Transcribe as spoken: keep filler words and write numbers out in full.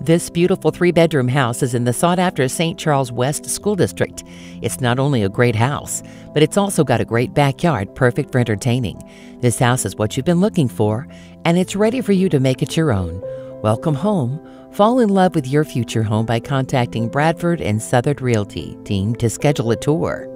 This beautiful three-bedroom house is in the sought-after Saint Charles West School District. It's not only a great house, but it's also got a great backyard perfect for entertaining. This house is what you've been looking for, and it's ready for you to make it your own. Welcome home. Fall in love with your future home by contacting Bradford and Southern Realty team to schedule a tour.